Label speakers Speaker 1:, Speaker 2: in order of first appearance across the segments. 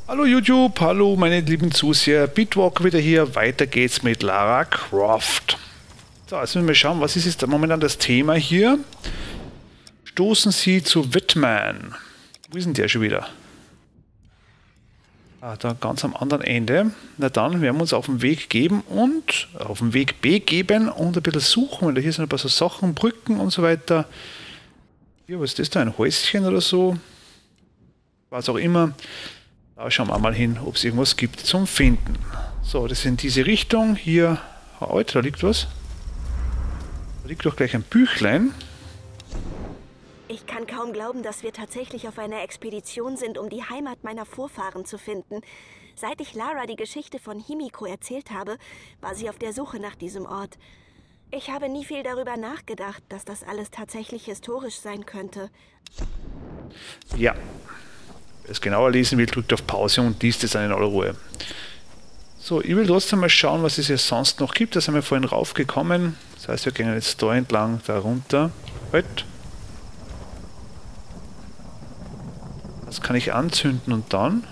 Speaker 1: Hallo YouTube, hallo meine lieben Zuseher, Bitwalker wieder hier, weiter geht's mit Lara Croft. So, jetzt müssen wir schauen, was ist jetzt momentan das Thema hier? Stoßen Sie zu Whitman. Wo ist denn der schon wieder? Ah, da ganz am anderen Ende. Na dann werden wir uns auf den Weg geben und auf den Weg begeben und ein bisschen suchen, weil da hier sind ein paar so Sachen, Brücken und so weiter. Hier, was ist das da? Ein Häuschen oder so? Was auch immer. Da schauen wir mal hin, ob es irgendwas gibt zum Finden. So, das ist in diese Richtung. Hier, Alter, da liegt was. Da liegt doch gleich ein Büchlein.
Speaker 2: Ich kann kaum glauben, dass wir tatsächlich auf einer Expedition sind, um die Heimat meiner Vorfahren zu finden. Seit ich Lara die Geschichte von Himiko erzählt habe, war sie auf der Suche nach diesem Ort. Ich habe nie viel darüber nachgedacht, dass das alles tatsächlich historisch sein könnte.
Speaker 1: Ja. Wer es genauer lesen will, drückt auf Pause und liest es dann in aller Ruhe. So, ich will trotzdem mal schauen, was es hier sonst noch gibt. Da sind wir vorhin raufgekommen. Das heißt, wir gehen jetzt da entlang, da runter. Halt. Das kann ich anzünden und dann?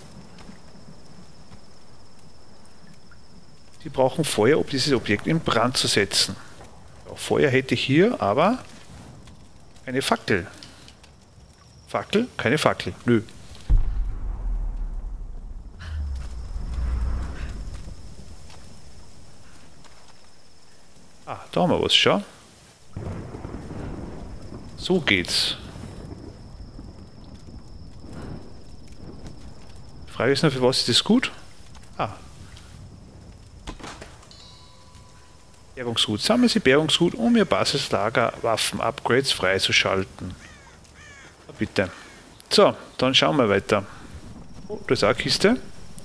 Speaker 1: Die brauchen Feuer, um dieses Objekt in Brand zu setzen. Auch Feuer hätte ich hier, aber eine Fackel. Fackel? Keine Fackel. Nö. Ah, da haben wir was, schau. So geht's. Die Frage ist nur, für was ist das gut? Ah. Bergungsgut. Sammeln Sie Bergungsgut, um Ihr Basislager Waffen-Upgrades freizuschalten. Bitte. So, dann schauen wir weiter. Oh, da ist auch eine Kiste.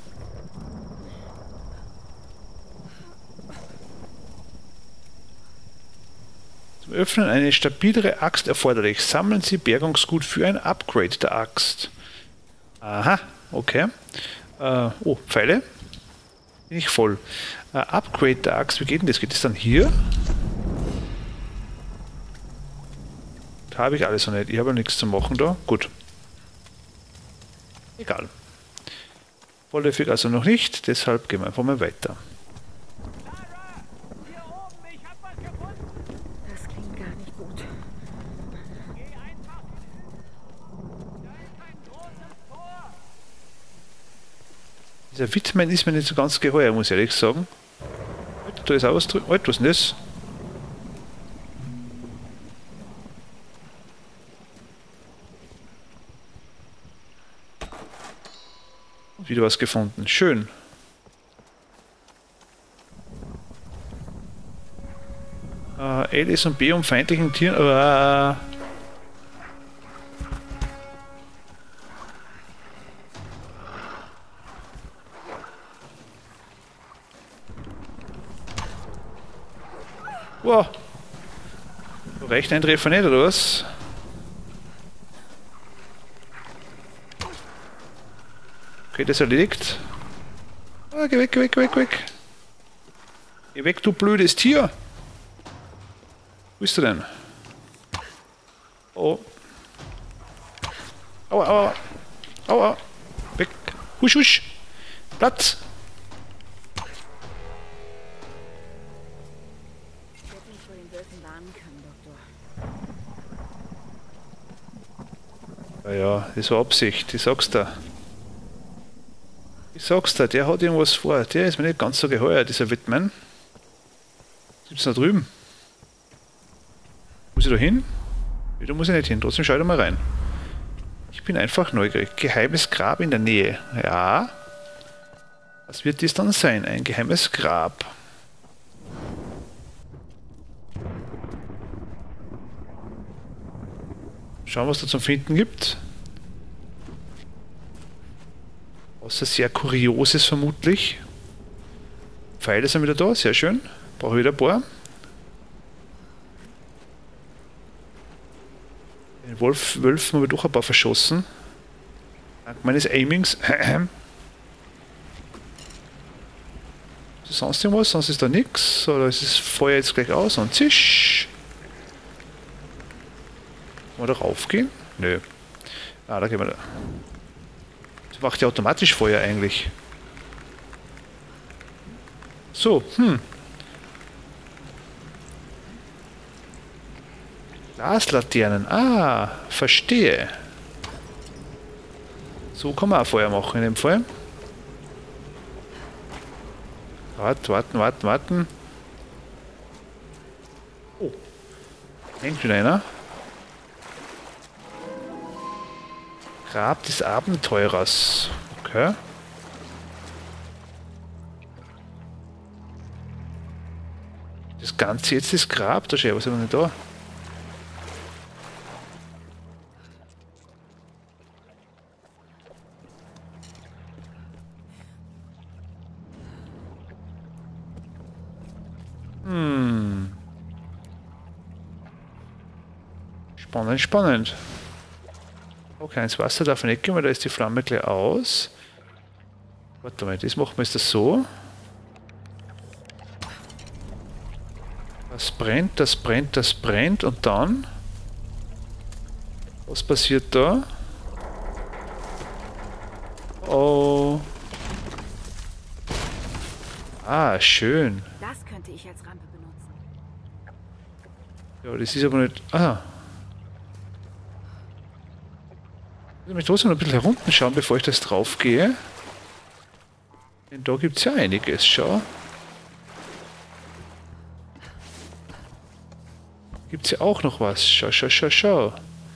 Speaker 1: Zum Öffnen eine stabilere Axt erforderlich. Sammeln Sie Bergungsgut für ein Upgrade der Axt. Aha, okay. Oh, Pfeile. Bin ich voll. Upgrade der Axt, wie geht denn das? Geht das dann hier? Da habe ich alles noch nicht. Ich habe nichts zu machen da. Gut. Egal. Vollläufig also noch nicht, deshalb gehen wir einfach mal weiter.
Speaker 2: Das klingt gar nicht gut.
Speaker 1: Dieser Whitman ist mir nicht so ganz geheuer, muss ich ehrlich sagen. Da ist auch was drin. Alter, was ist denn das? Wieder was gefunden. Schön. L, S und B um feindlichen Tieren. Wow. Reicht ein Treffer nicht, oder was? Okay, das erledigt. Ah, geh weg, geh weg, geh weg, geh weg. Geh weg, du blödes Tier. Wo bist du denn? Oh. Aua, aua. Aua. Weg. Husch, husch. Platz.
Speaker 2: Ich werde mich vor den Wölfen warnen können, Doktor.
Speaker 1: Naja, das war Absicht, ich sag's dir. Ich sag's dir, der hat irgendwas vor. Der ist mir nicht ganz so geheuer, dieser Whitman. Was gibt's da drüben? Muss ich da hin? Nee, da muss ich nicht hin, trotzdem schau ich da mal rein. Ich bin einfach neugierig. Geheimes Grab in der Nähe. Ja. Was wird das dann sein? Ein geheimes Grab. Schauen, was da zum Finden gibt. Außer sehr Kurioses vermutlich. Pfeile sind wieder da, sehr schön. Brauche wieder ein paar. Den Wölfen habe ich doch ein paar verschossen. Dank meines Aimings. Sonst irgendwas? Sonst ist da nichts. Oder ist das Feuer jetzt gleich aus und zisch. Kann man da raufgehen? Nö. Ah, da gehen wir da. macht ja automatisch Feuer eigentlich. So, Glaslaternen. Ah, verstehe. So kann man auch Feuer machen in dem Fall. Warten. Oh. Hängt wieder einer. Grab des Abenteurers. Okay. Das Ganze jetzt ist Grab. Da steht was ist aber nicht da. Spannend. Okay, ins Wasser darf nicht gehen, weil da ist die Flamme gleich aus. Warte mal, das machen wir jetzt so. Das brennt und dann? Was passiert da? Oh. Ah, schön.
Speaker 2: Das könnte ich als Rampe benutzen.
Speaker 1: Ja, das ist aber nicht... Ah. Ich muss trotzdem noch ein bisschen herunter schauen, bevor ich das drauf gehe. Denn da gibt es ja einiges, schau. Gibt es ja auch noch was. Schau.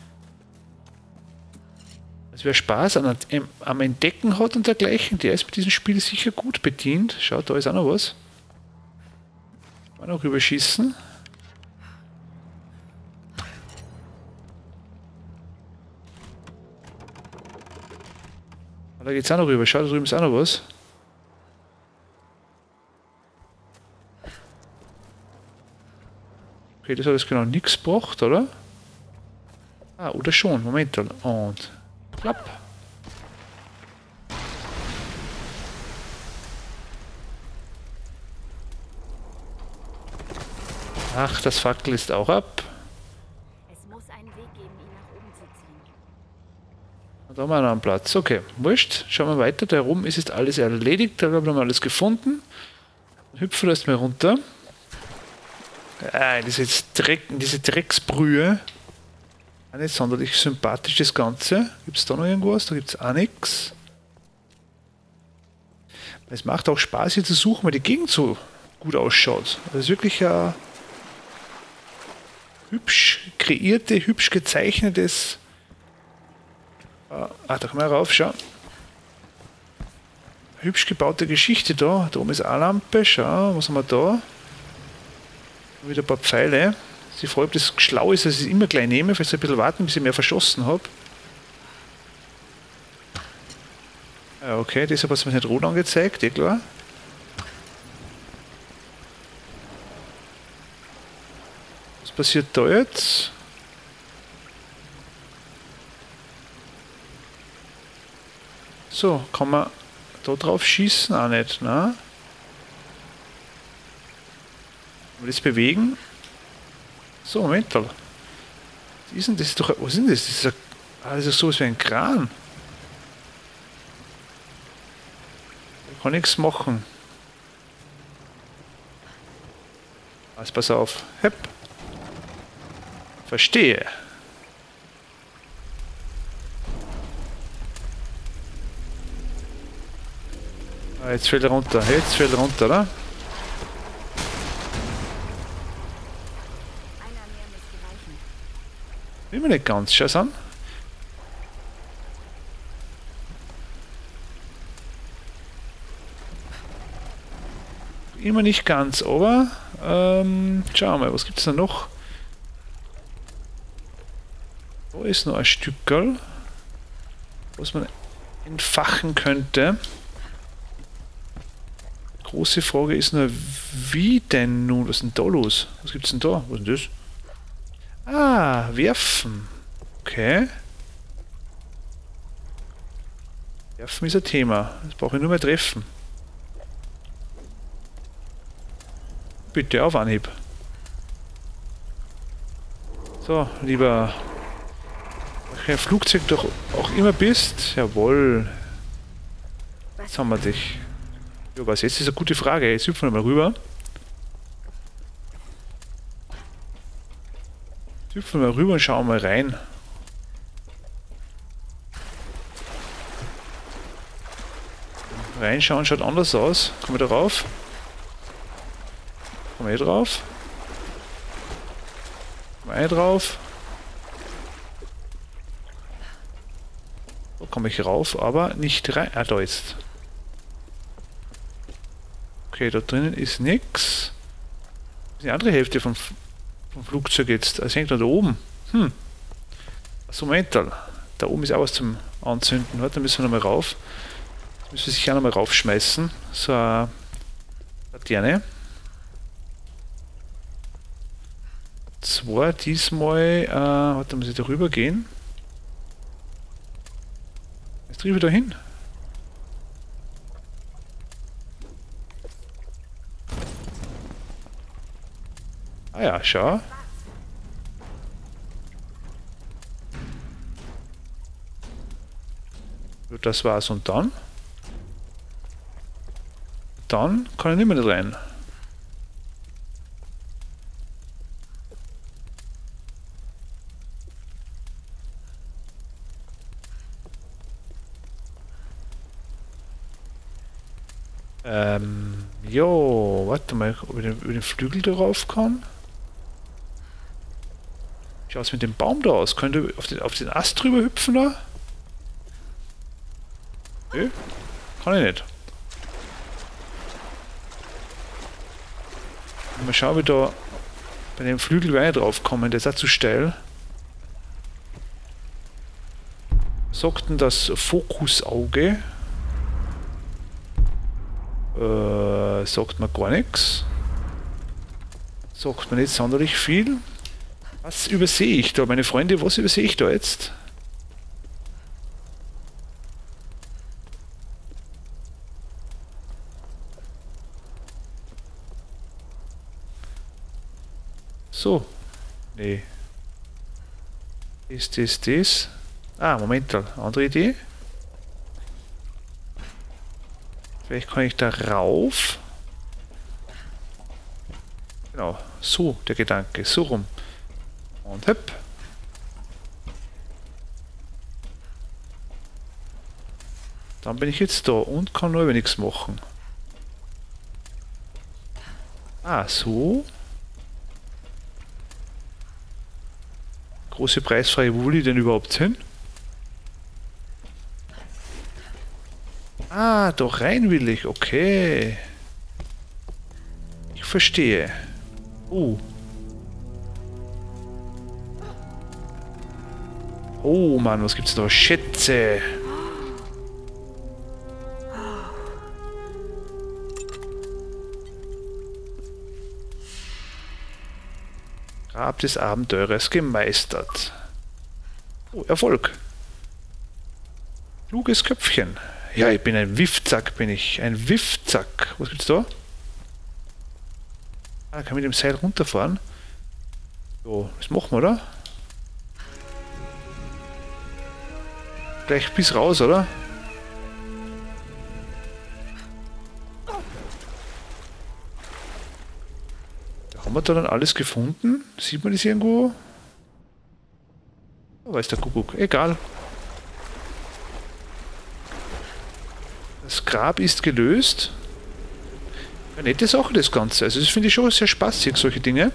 Speaker 1: Also wer Spaß am Entdecken hat und dergleichen, der ist mit diesem Spiel sicher gut bedient. Schau, da ist auch noch was. Mal noch rüberschießen. Da geht's auch noch rüber. Schau, da drüben ist auch noch was. Okay, das hat jetzt genau nichts gebracht, oder? Ah, oder schon. Moment. Und klapp. Ach, das Fackel ist auch ab.
Speaker 2: Es muss einen Weg geben, ihn nach oben zu ziehen.
Speaker 1: Da haben wir noch einen Platz. Okay, wurscht. Schauen wir weiter. Da oben ist jetzt alles erledigt. Da haben wir alles gefunden. Dann hüpfen wir erstmal runter. Diese Drecksbrühe. Auch nicht sonderlich sympathisch das Ganze. Gibt es da noch irgendwas? Da gibt es auch nichts. Es macht auch Spaß hier zu suchen, weil die Gegend so gut ausschaut. Das ist wirklich ein hübsch kreierte, hübsch gezeichnetes. Da kann man raufschauen. Hübsch gebaute Geschichte da. Da oben ist eine Lampe. Schau, was haben wir da? Wieder ein paar Pfeile. Sie freut, ob das schlau ist, dass ich es immer gleich nehme, falls ich ein bisschen warten, bis ich mehr verschossen habe. Ja, okay, deshalb hat es mir nicht rot angezeigt, eh klar. Was passiert da jetzt? So, kann man da drauf schießen? Auch nicht, ne? Kann man das bewegen? So, Moment mal. Was ist denn das? Was ist denn das? Das ist sowas wie ein Kran. Da kann nichts machen. Also pass auf. Hepp. Verstehe. Ah, jetzt fällt er runter. Oder? Immer nicht ganz, schau's an. Immer nicht ganz, aber schauen wir mal, was gibt es da noch? Da ist noch ein Stückerl, was man entfachen könnte. Große Frage ist nur, wie denn nun? Was ist denn da los? Was gibt's denn da? Was ist denn das? Ah, werfen. Okay. Werfen ist ein Thema. Jetzt brauche ich nur mehr treffen. Bitte auf Anhieb. So, lieber welcher Flugzeug doch auch immer bist. Jawohl. Jetzt haben wir dich. Ja, was jetzt ist eine gute Frage. Jetzt hüpfen wir mal rüber. Jetzt hüpfen wir mal rüber und schauen mal rein. Reinschauen schaut anders aus. Kommen wir da rauf? Kommen wir hier drauf? Kommen wir hier drauf? So komme ich rauf, aber nicht rein. Ah, da jetzt. Okay, da drinnen ist nichts. Die andere Hälfte vom Flugzeug jetzt. Also hängt da oben. Achso, Moment. Da oben ist auch was zum Anzünden. Warte, da müssen wir nochmal rauf. Das müssen wir sicher nochmal raufschmeißen. So eine Laterne. Zwar diesmal. Warte, muss ich da rüber gehen. Jetzt drüber da hin. Ah ja, schau. Das war's und dann? Dann kann ich nicht mehr rein. Jo, warte mal, ob ich über den Flügel darauf kann. Schaut es mit dem Baum da aus? Könnte auf den Ast drüber hüpfen da? Nö, kann ich nicht. Mal schauen, wie da bei dem Flügel weiter drauf kommen. Der ist auch zu steil. Sagt denn das Fokusauge? Sagt man gar nichts. Sagt man nicht sonderlich viel. Was übersehe ich da, meine Freunde? Was übersehe ich da jetzt? So. Nee. Ist das? Ah, Moment, andere Idee. Vielleicht kann ich da rauf. Genau, so der Gedanke, so rum. Und hopp. Dann bin ich jetzt da und kann nur über nichts machen. Ah, so. Große preisfreie, wo will ich denn überhaupt hin? Ah, da rein will ich, okay. Ich verstehe. Oh Mann, was gibt's da? Schätze. Grab des Abenteurers gemeistert. Oh, Erfolg. Kluges Köpfchen. Ja, ich bin ein Wiffzack, bin ich. Ein Wiffzack. Was gibt's da? Ah, kann mit dem Seil runterfahren. So, das machen wir, oder? Gleich bis raus, oder? Haben wir da dann alles gefunden? Sieht man das irgendwo? Oh, weiß der Kuckuck. Egal. Das Grab ist gelöst. Eine nette Sache, das Ganze. Also das finde ich schon sehr spaßig, solche Dinge.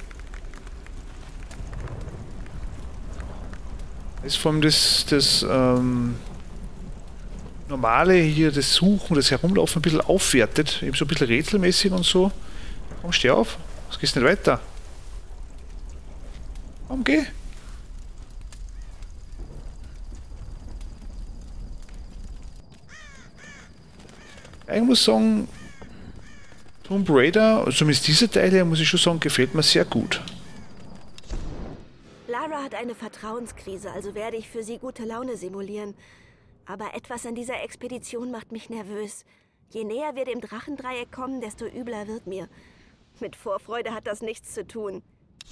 Speaker 1: Das ist vor allem das Normale hier, das Suchen, das Herumlaufen ein bisschen aufwertet. Eben so ein bisschen rätselmäßig und so. Komm, steh auf. Was gehst nicht weiter? Komm, geh. Ich muss sagen, Tomb Raider, zumindest dieser Teil hier, muss ich schon sagen, gefällt mir sehr gut.
Speaker 2: Lara hat eine Vertrauenskrise, also werde ich für sie gute Laune simulieren. Aber etwas an dieser Expedition macht mich nervös. Je näher wir dem Drachendreieck kommen, desto übler wird mir. Mit Vorfreude hat das nichts zu tun.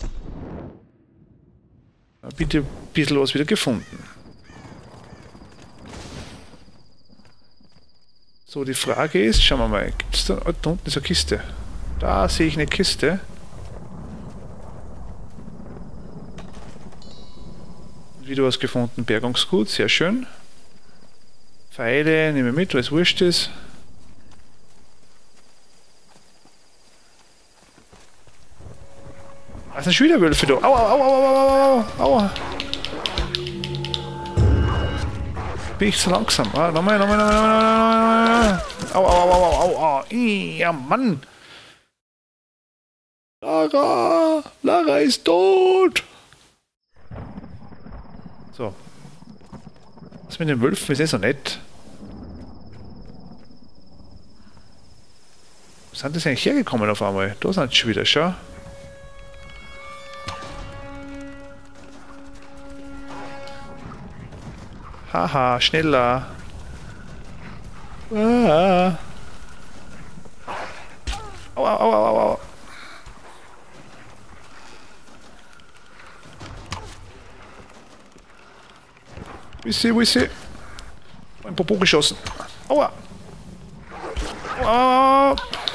Speaker 1: Bitte ein bisschen was wieder gefunden. So, die Frage ist, schauen wir mal, gibt es da unten ist eine Kiste? Da sehe ich eine Kiste. Wieder was gefunden, Bergungsgut, sehr schön. Pfeile, nehme mit, weil es wurscht ist. Da sind schon wieder Wölfe da. Aua, aua, aua, aua, aua, aua. Bin ich zu langsam? Ah, nochmal. Au, au, au, au, au, au. Ja, Mann. Lara ist tot. So. Was mit den Wölfen ist eh so nett. Wo sind das eigentlich hergekommen auf einmal? Da sind sie schon wieder, schau. Haha, schneller. Ah. Au, au, au, au, au. Wo ist sie? Ein Popo geschossen. Aua. Aua.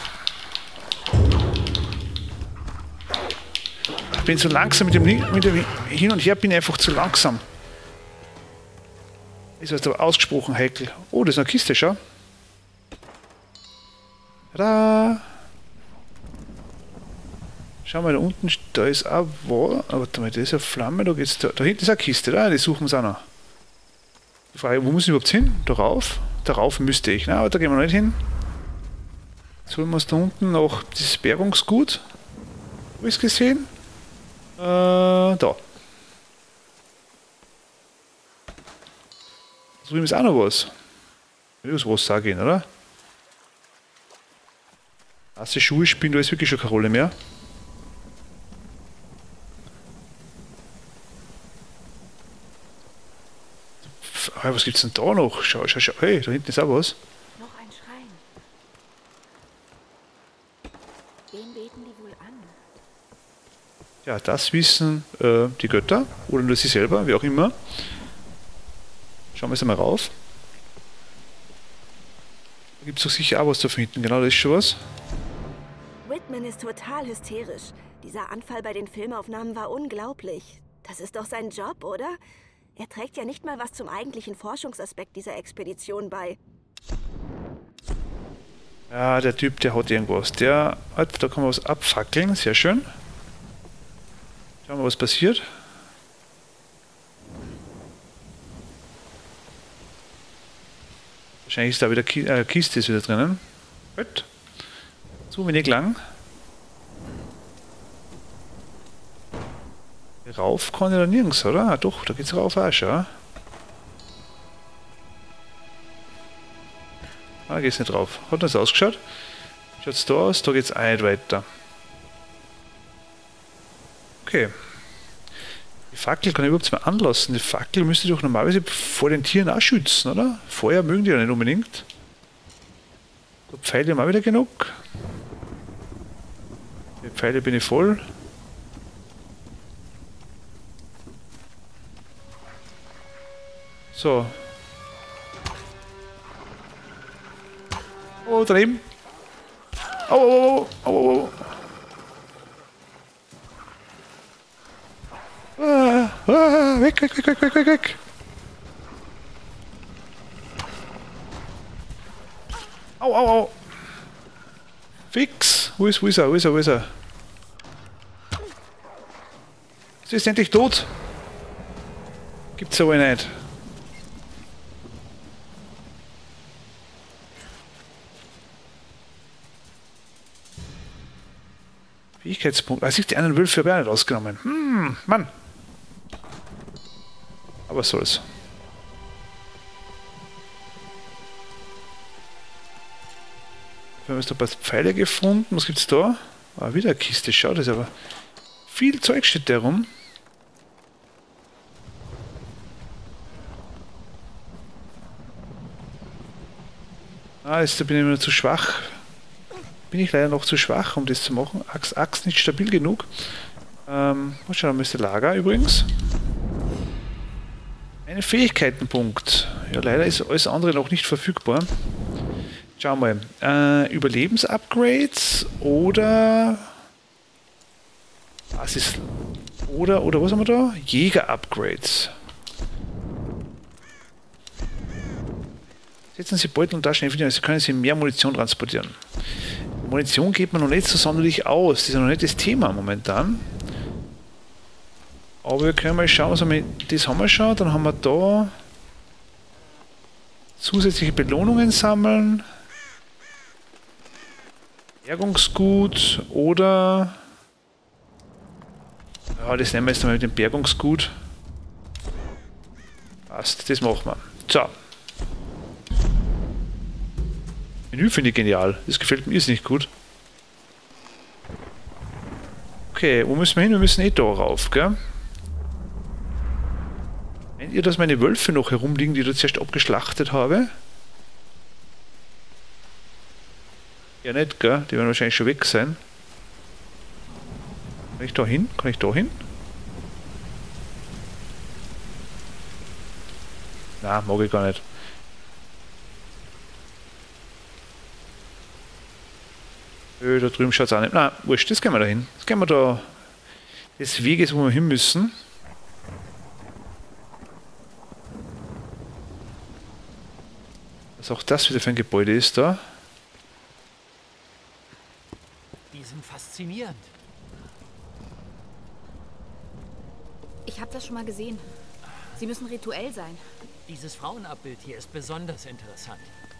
Speaker 1: Ich bin zu langsam mit dem Hin und Her, bin ich einfach zu langsam. Ist was da ausgesprochen heikel. Oh, das ist eine Kiste, schau. Tada! Schau mal, da unten, da ist auch wo. Warte mal, da ist eine Flamme, da geht's da. Da hinten ist eine Kiste, da, die suchen wir uns auch noch. Die Frage, wo muss ich überhaupt hin? Darauf? Darauf müsste ich. Na, aber da gehen wir nicht hin. Jetzt holen wir uns da unten noch dieses Bergungsgut. Wo ist es gesehen? Da. Da drüben ist auch noch was. Ich will das Wasser gehen, oder? Nasse Schuhe spielen da jetzt wirklich schon keine Rolle mehr. Was gibt's denn da noch? Schau. Hey, da hinten ist auch was.
Speaker 2: Noch ein Schrein. Wen beten die wohl an?
Speaker 1: Ja, das wissen die Götter oder nur sie selber, wie auch immer. Schauen wir jetzt einmal rauf. Da gibt es doch sicher auch was zu finden. Genau, da ist schon was.
Speaker 2: Whitman ist total hysterisch. Dieser Anfall bei den Filmaufnahmen war unglaublich. Das ist doch sein Job, oder? Er trägt ja nicht mal was zum eigentlichen Forschungsaspekt dieser Expedition bei.
Speaker 1: Ja, der Typ, der hat irgendwas. Da kann man was abfackeln. Sehr schön. Schauen wir, was passiert. Wahrscheinlich ist da wieder Kiste ist wieder drinnen. Gut. Zu wenig lang. Rauf kann ich da nirgends, oder? Ah, doch, da geht's rauf auch schon. Ah, geht's nicht drauf. Hat das ausgeschaut? Schaut's da aus? Da geht's auch nicht weiter. Okay. Die Fackel kann ich überhaupt mal anlassen. Die Fackel müsste doch normalerweise vor den Tieren auch schützen, oder? Feuer mögen die ja nicht unbedingt. Da Pfeile haben wir auch wieder genug. Die Pfeile bin ich voll. So. Oh, daneben. Oh, oh, oh, oh, oh. Weg, weg, weg, weg, weg, weg, weg. Au, au, au. Fix. Wo ist er? Wo ist er? Sie ist endlich tot. Gibt's aber nicht. Fähigkeitspunkt. Ah, sich die anderen Wölfe habe ich auch nicht ausgenommen. Mann. Aber was soll's. Wir haben jetzt ein paar Pfeile gefunden. Was gibt's da? Ah, wieder eine Kiste. Schau, das ist aber viel Zeug steht da rum. Ah, jetzt bin ich immer zu schwach. Bin ich leider noch zu schwach, um das zu machen. Axt nicht stabil genug. Mal schauen, da müsste Lager übrigens. Ein Fähigkeitenpunkt. Ja, leider ist alles andere noch nicht verfügbar. Schau mal. Überlebensupgrades oder Basis. Oder was haben wir da? Jäger-Upgrades. Setzen Sie Beutel und Taschen in, Sie können Sie mehr Munition transportieren. Munition geht man noch nicht so sonderlich aus. Das ist ja noch nicht das Thema momentan. Aber wir können mal schauen, also das haben wir schon. Dann haben wir da zusätzliche Belohnungen sammeln. Bergungsgut oder... Ja, das nehmen wir jetzt mal mit dem Bergungsgut. Passt, das machen wir. So. Menü finde ich genial. Das gefällt mir nicht gut. Okay, wo müssen wir hin? Wir müssen eh da rauf, gell? Meint ihr, dass meine Wölfe noch herumliegen, die ich da zuerst abgeschlachtet habe? Ja nicht, gell? Die werden wahrscheinlich schon weg sein. Kann ich da hin? Kann ich da hin? Na, mag ich gar nicht. Da drüben schaut es auch nicht. Na, wurscht, das gehen wir da hin. Das gehen wir da des Weges, wo wir hin müssen. Was auch das wieder für ein Gebäude ist da.
Speaker 3: Die sind faszinierend.
Speaker 4: Ich habe das schon mal gesehen. Sie müssen rituell sein.
Speaker 3: Dieses Frauenabbild hier ist besonders interessant.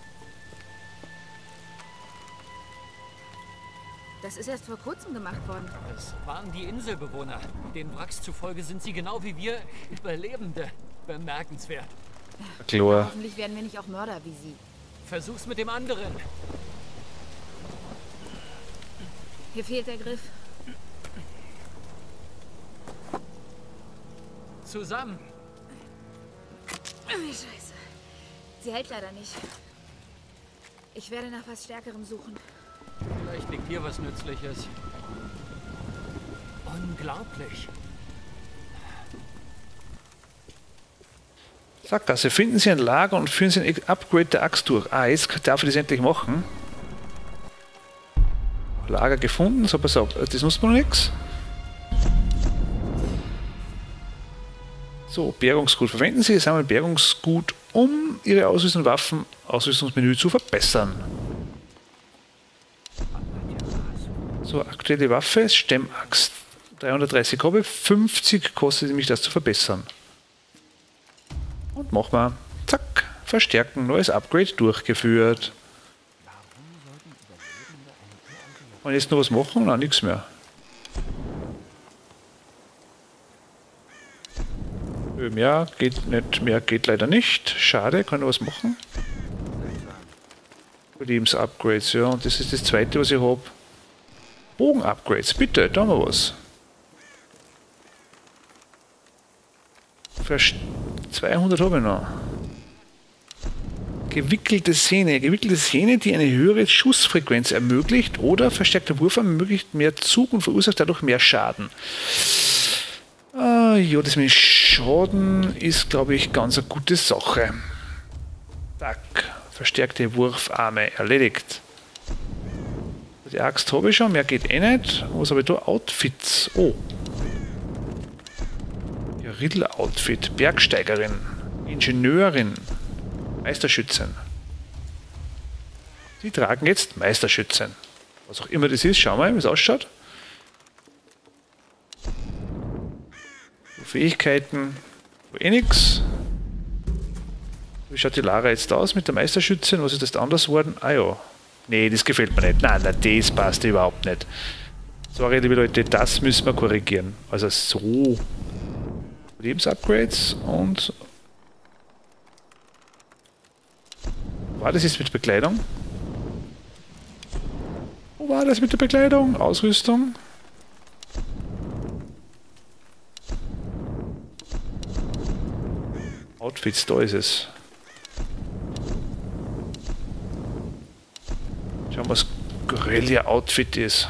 Speaker 4: Das ist erst vor kurzem gemacht worden.
Speaker 3: Es waren die Inselbewohner. Den Wracks zufolge sind sie genau wie wir Überlebende. Bemerkenswert.
Speaker 1: Klar.
Speaker 4: Hoffentlich werden wir nicht auch Mörder wie Sie.
Speaker 3: Versuch's mit dem anderen.
Speaker 4: Hier fehlt der Griff.
Speaker 3: Zusammen.
Speaker 4: Scheiße. Sie hält leider nicht. Ich werde nach was Stärkerem suchen.
Speaker 3: Vielleicht liegt hier was Nützliches. Unglaublich.
Speaker 1: Sackgasse. Finden Sie ein Lager und führen Sie ein Upgrade der Axt durch. Ah, jetzt darf ich das endlich machen. Lager gefunden. So, pass auf. Das nutzt man noch nichts. So, Bergungsgut. Verwenden Sie sammeln Bergungsgut, um Ihre Ausrüstung und Waffen Ausrüstungsmenü zu verbessern. So, aktuelle Waffe ist Stemmaxt. 330 habe, 50 kostet mich das zu verbessern. Und machen wir. Zack, verstärken, neues Upgrade durchgeführt. Und jetzt noch was machen? Nein, nichts mehr. Mehr geht nicht, mehr geht leider nicht. Schade, kann ich was machen. Lebensupgrades, ja, und das ist das zweite, was ich habe. Bogen-Upgrades, bitte, da haben wir was. 200 habe ich noch. Gewickelte Sehne, die eine höhere Schussfrequenz ermöglicht oder verstärkter Wurf ermöglicht mehr Zug und verursacht dadurch mehr Schaden. Ja, das mit Schaden ist, glaube ich, ganz eine gute Sache. Zack, verstärkte Wurfarme erledigt. Die Axt habe ich schon, mehr geht eh nicht. Was habe ich da? Outfits. Oh. Ja, Riddler-Outfit. Bergsteigerin. Ingenieurin. Meisterschützen. Sie tragen jetzt Meisterschützen. Was auch immer das ist. Schauen wir mal, wie es ausschaut. Fähigkeiten. Eh nix. Wie schaut die Lara jetzt aus mit der Meisterschützin? Was ist das anders worden? Ah ja. Nee, das gefällt mir nicht. Nein, das passt überhaupt nicht. Sorry, liebe Leute, das müssen wir korrigieren. Also so. Lebensupgrades und... War das jetzt mit Bekleidung? Wo war das mit der Bekleidung? Ausrüstung? Outfits, da ist es. Schauen wir, was Guerilla-Outfit ist.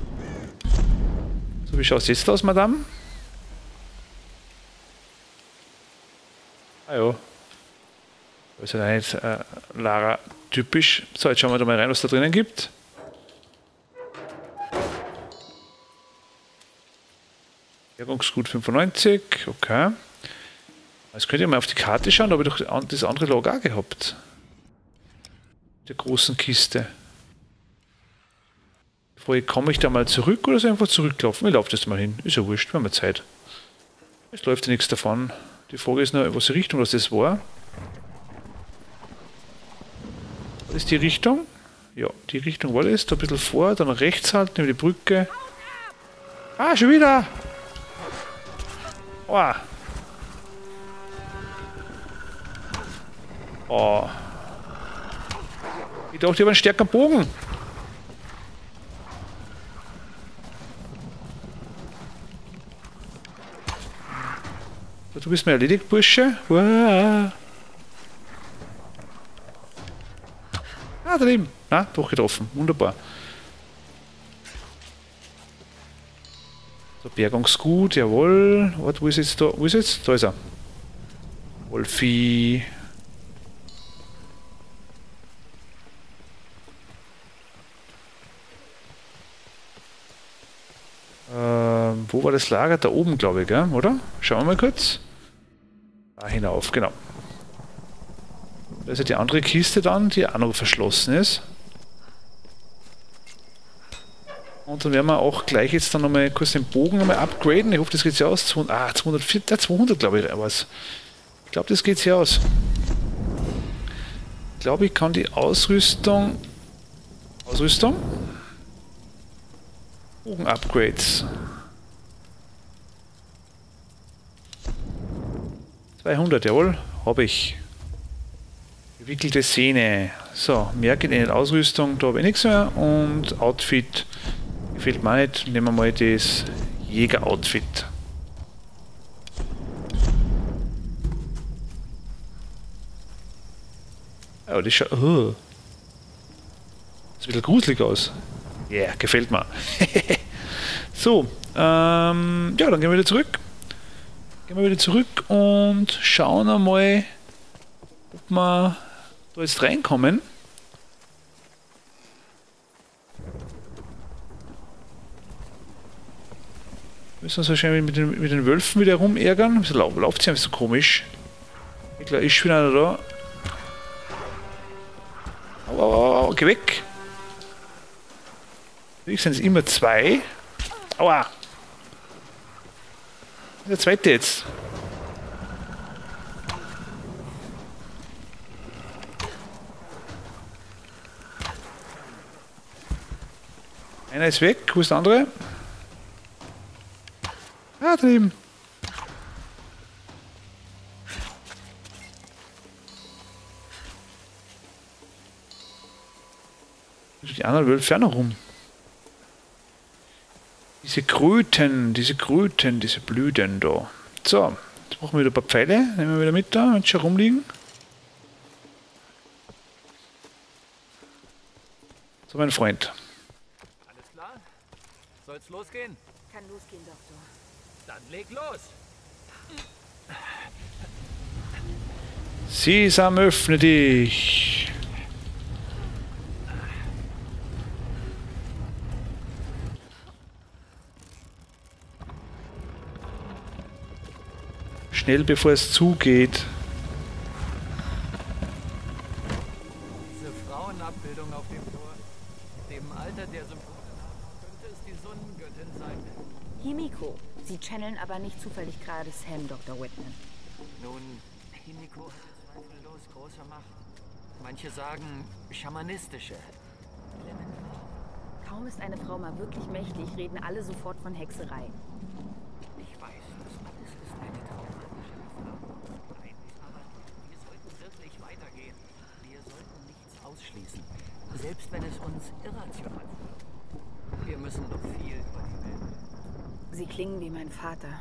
Speaker 1: So, wie schaut es jetzt aus, Madame? Ah ja. Das ist ja nicht Lara typisch. So, jetzt schauen wir da mal rein, was da drinnen gibt. Bergungsgut 95, okay. Jetzt könnt ihr mal auf die Karte schauen, da habe ich doch das andere Lager auch gehabt. Der großen Kiste. Komme ich da mal zurück oder soll ich einfach zurücklaufen? Ich laufe das mal hin. Ist ja wurscht, wir haben Zeit. Es läuft ja nichts davon. Die Frage ist nur, was die Richtung, was das war. Was ist die Richtung? Ja, die Richtung war das. Da ein bisschen vor, dann rechts halten, über die Brücke. Ah, schon wieder! Oh. Oh. Ich dachte, ich habe einen stärkeren Bogen. Du bist mir erledigt, Bursche. Wow. Ah, daneben. Na, doch getroffen. Wunderbar. So, Bergungsgut, jawohl. Warte, wo ist jetzt da? Wo ist jetzt? Da ist er. Wolfi. Wo war das Lager? Da oben, glaube ich, gell? Oder? Schauen wir mal kurz. Da hinauf, genau. Da ist ja die andere Kiste dann, die auch noch verschlossen ist. Und dann werden wir auch gleich jetzt dann nochmal kurz den Bogen nochmal upgraden. Ich hoffe, das geht ja aus. 200 glaube ich, was. Ich glaube, das geht ja aus. Ich glaube, ich kann die Ausrüstung. Bogen-Upgrades. 200, jawohl, habe ich. Gewickelte Sehne. So, merke in der Ausrüstung, da habe ich nichts mehr. Und Outfit gefällt mir nicht. Nehmen wir mal das Jäger-Outfit. Oh, das schaut. Oh. Sieht ein bisschen gruselig aus. Ja, yeah, gefällt mir. So, ja, dann gehen wir wieder zurück. Und schauen einmal, ob wir da jetzt reinkommen. Müssen wir uns wahrscheinlich mit den Wölfen wieder rumärgern. Wieso läuft sie einfach so komisch? Ich glaube, ist schon einer da. Au, geh weg! Wie sind es immer zwei? Aua! Der zweite jetzt. Einer ist weg. Wo ist der andere? Ah, drüben. Die anderen Wölfe auch noch rum. Diese Blüten da. So, jetzt machen wir wieder ein paar Pfeile. Nehmen wir wieder mit da, wenn sie schon rumliegen. So, mein Freund.
Speaker 3: Alles klar? Soll's losgehen?
Speaker 4: Kann losgehen, Doktor.
Speaker 3: Dann leg los!
Speaker 1: Sesam, öffne dich! Schnell, bevor es zugeht.
Speaker 3: Diese Frauenabbildung auf dem Tor. Dem Alter der Symbole könnte es die Sonnengöttin sein.
Speaker 4: Himiko. Sie channeln aber nicht zufällig gerade Sam, Dr. Whitman.
Speaker 3: Nun, Himiko hat zweifellos große Macht. Manche sagen schamanistische.
Speaker 4: Kaum ist eine Frau mal wirklich mächtig, reden alle sofort von Hexerei.
Speaker 3: Ich weiß, das alles ist eine traumatische Erfahrung. Aber wir sollten wirklich weitergehen. Wir sollten nichts ausschließen. Selbst wenn es uns irrational wird. Wir müssen noch viel über die Welt.
Speaker 4: Sie klingen wie mein Vater.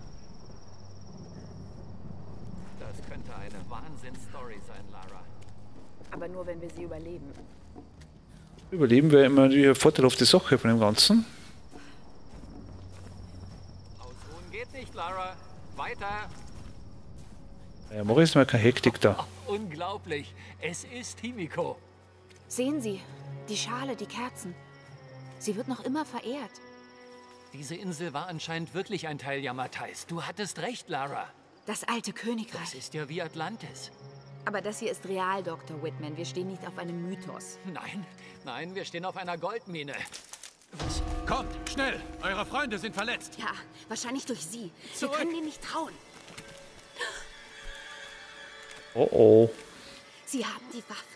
Speaker 3: Das könnte eine Wahnsinnsstory sein, Lara.
Speaker 4: Aber nur, wenn wir sie überleben.
Speaker 1: Überleben wäre immer die vorteilhafte Sache von dem Ganzen.
Speaker 3: Ausruhen geht nicht, Lara. Weiter!
Speaker 1: Ja, mach jetzt mal keine Hektik da.
Speaker 3: Unglaublich. Es ist Himiko.
Speaker 4: Sehen Sie, die Schale, die Kerzen. Sie wird noch immer verehrt.
Speaker 3: Diese Insel war anscheinend wirklich ein Teil Yamatais. Du hattest recht, Lara.
Speaker 4: Das alte
Speaker 3: Das
Speaker 4: Königreich.
Speaker 3: ist ja wie Atlantis.
Speaker 4: Aber das hier ist real, Dr. Whitman. Wir stehen nicht auf einem Mythos.
Speaker 3: Nein, nein, wir stehen auf einer Goldmine.
Speaker 5: Kommt, schnell! Eure Freunde sind verletzt.
Speaker 4: Ja, wahrscheinlich durch Sie.
Speaker 3: Zurück.
Speaker 4: Wir können ihnen nicht trauen.
Speaker 1: Oh oh.
Speaker 4: Sie haben die Waffe.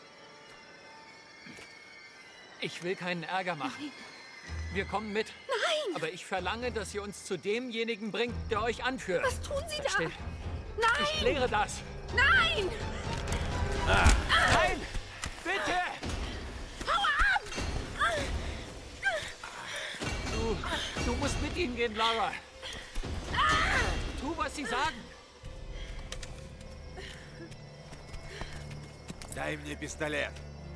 Speaker 3: Ich will keinen Ärger machen. Wir kommen mit.
Speaker 4: Nein!
Speaker 3: Aber ich verlange, dass ihr uns zu demjenigen bringt, der euch anführt.
Speaker 4: Was tun Sie da?
Speaker 3: Versteht?
Speaker 4: Nein!
Speaker 3: Ich kläre das.
Speaker 4: Nein!
Speaker 3: Nein! Bitte!
Speaker 4: Hau ab!
Speaker 3: Du musst mit ihnen gehen, Lara. Tu, was sie sagen.
Speaker 6: Дай мне пистолет.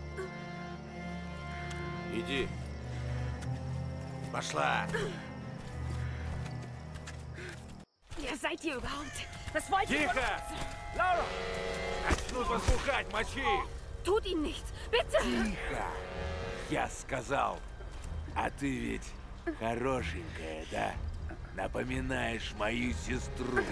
Speaker 6: Иди. Пошла.
Speaker 4: Wer seid ihr überhaupt? Was wollt ihr?
Speaker 6: Тихо! Лаура! Начнут вас бухать, мочи!
Speaker 4: Tut ihm nichts. Bitte!
Speaker 6: Тихо! Я сказал. А ты ведь хорошенькая, да? Напоминаешь мою сестру.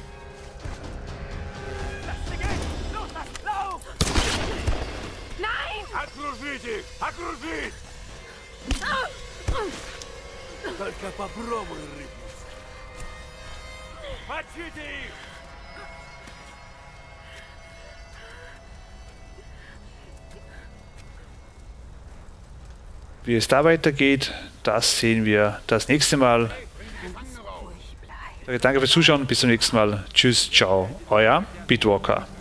Speaker 4: Nein!
Speaker 6: Окружите их! Окружить! Только попробуй рыпнуться. Мочите их!
Speaker 1: Wie es da weitergeht, das sehen wir das nächste Mal. Danke fürs Zuschauen, bis zum nächsten Mal. Tschüss, ciao, euer Bitwalker.